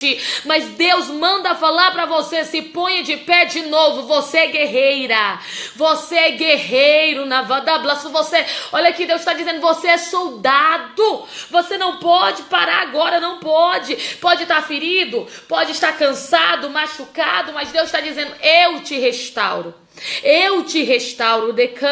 Mas Deus manda falar para você: se ponha de pé de novo. Você é guerreira, você é guerreiro na Vadablaço. Você, olha aqui, Deus está dizendo: você é soldado. Você não pode parar agora, não pode. Pode estar ferido, pode estar cansado, machucado, mas Deus está dizendo: eu te restauro. Eu te restauro.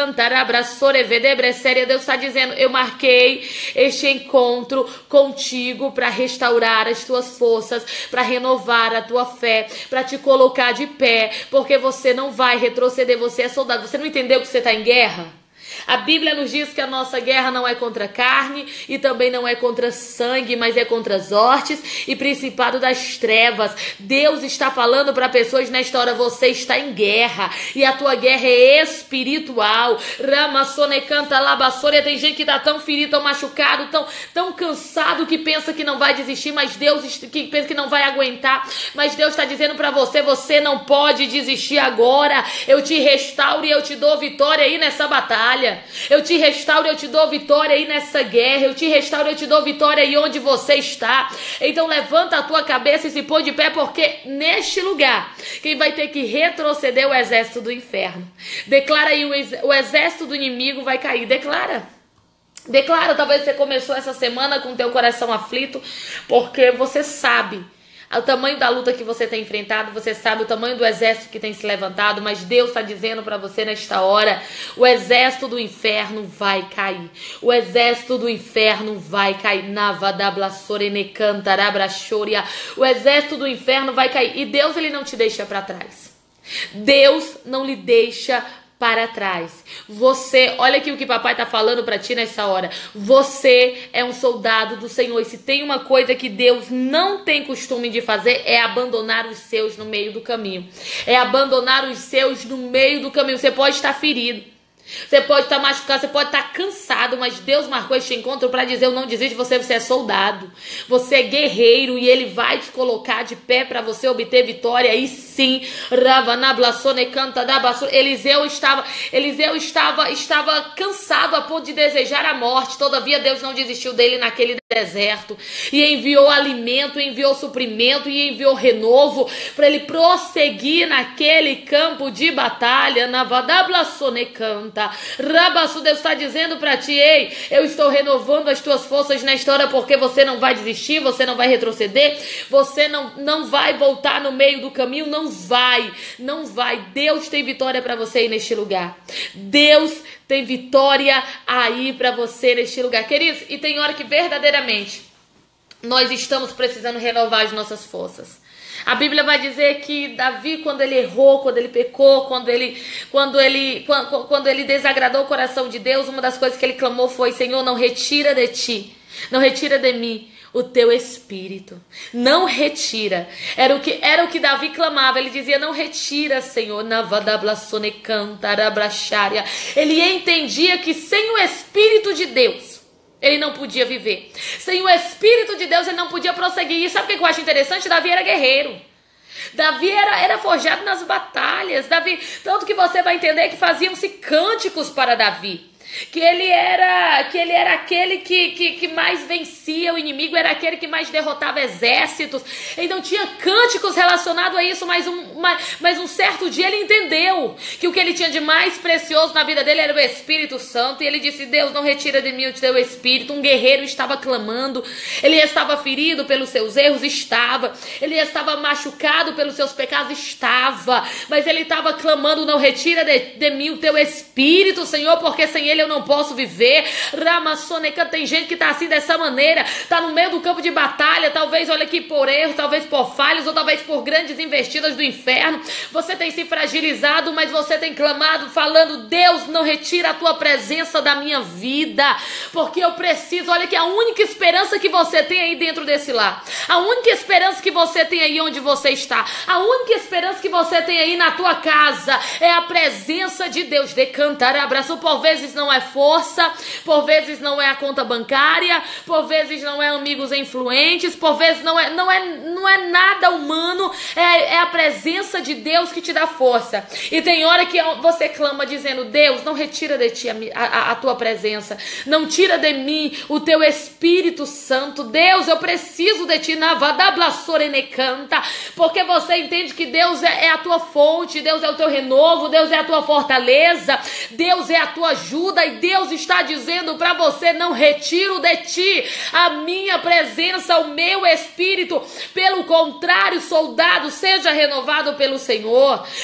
Deus está dizendo: eu marquei este encontro contigo para restaurar as tuas forças, para renovar a tua fé, para te colocar de pé, porque você não vai retroceder. Você é soldado. Você não entendeu que você está em guerra? A Bíblia nos diz que a nossa guerra não é contra carne e também não é contra sangue, mas é contra as hostes e principado das trevas. Deus está falando para pessoas nesta hora: você está em guerra e a tua guerra é espiritual. Ramassone canta labassoria. Tem gente que está tão ferido, tão machucado, tão cansado, que pensa que não vai desistir, mas Deus que pensa que não vai aguentar. Mas Deus está dizendo para você: você não pode desistir agora. Eu te restauro e eu te dou vitória aí nessa batalha. Eu te restauro, eu te dou vitória aí nessa guerra. Eu te restauro, eu te dou vitória aí onde você está. Então levanta a tua cabeça e se põe de pé, porque neste lugar quem vai ter que retroceder é o exército do inferno. Declara aí: o exército do inimigo vai cair. Declara. Talvez você começou essa semana com teu coração aflito, porque você sabe o tamanho da luta que você tem enfrentado, você sabe o tamanho do exército que tem se levantado, mas Deus está dizendo para você nesta hora: o exército do inferno vai cair. O exército do inferno vai cair. O exército do inferno vai cair. E Deus, ele não te deixa para trás. Deus não lhe deixa para trás. Você, olha aqui o que papai está falando para ti nessa hora. Você é um soldado do Senhor. E se tem uma coisa que Deus não tem costume de fazer, é abandonar os seus no meio do caminho. É abandonar os seus no meio do caminho. Você pode estar ferido, você pode estar machucado, você pode estar cansado, mas Deus marcou este encontro para dizer: eu não desisto de você. Você é soldado, você é guerreiro, e Ele vai te colocar de pé para você obter vitória. E sim, Eliseu estava cansado a ponto de desejar a morte. Todavia Deus não desistiu dele naquele deserto, e enviou alimento, enviou suprimento e enviou renovo para ele prosseguir naquele campo de batalha. Deus está dizendo para ti: ei, eu estou renovando as tuas forças nesta hora, porque você não vai desistir, você não vai retroceder, você não vai voltar no meio do caminho. Não vai. Deus tem vitória para você aí neste lugar. Deus tem vitória aí para você neste lugar, queridos. E tem hora que verdadeiramente nós estamos precisando renovar as nossas forças. A Bíblia vai dizer que Davi, quando ele errou, quando ele pecou, quando ele desagradou o coração de Deus, uma das coisas que ele clamou foi: Senhor, não retira de ti, não retira de mim o teu espírito. Não retira. Era o que Davi clamava. Ele dizia: não retira, Senhor. Ele entendia que sem o Espírito de Deus ele não podia viver. Sem o Espírito de Deus ele não podia prosseguir. E sabe o que eu acho interessante? Davi era guerreiro. Davi era forjado nas batalhas. Davi, tanto que você vai entender que faziam-se cânticos para Davi. Que ele era aquele que mais vencia o inimigo, era aquele que mais derrotava exércitos. Então tinha cânticos relacionados a isso, mas um certo dia ele entendeu que o que ele tinha de mais precioso na vida dele era o Espírito Santo. E ele disse: Deus, não retira de mim o teu Espírito. Um guerreiro estava clamando. Ele estava ferido pelos seus erros, estava. Ele estava machucado pelos seus pecados, estava. Mas ele estava clamando: não retira de mim o teu Espírito, Senhor, porque sem ele eu não posso viver. Ramassoneca, tem gente que tá assim dessa maneira, tá no meio do campo de batalha, talvez, olha aqui, por erros, talvez por falhas, ou talvez por grandes investidas do inferno. Você tem se fragilizado, mas você tem clamado, falando: Deus, não retira a tua presença da minha vida, porque eu preciso. Olha que a única esperança que você tem aí dentro desse lar, a única esperança que você tem aí onde você está, a única esperança que você tem aí na tua casa é a presença de Deus. Decantar, abraço, por vezes não é força, por vezes não é a conta bancária, por vezes não é amigos influentes, por vezes não é nada humano, é a presença de Deus que te dá força. E tem hora que você clama dizendo: Deus, não retira de ti a tua presença, não tira de mim o teu Espírito Santo. Deus, eu preciso de ti, canta, porque você entende que Deus é a tua fonte, Deus é o teu renovo, Deus é a tua fortaleza, Deus é a tua ajuda, e Deus está dizendo para você: não retiro de ti a minha presença, o meu Espírito. Pelo contrário, soldado, seja renovado pelo Senhor.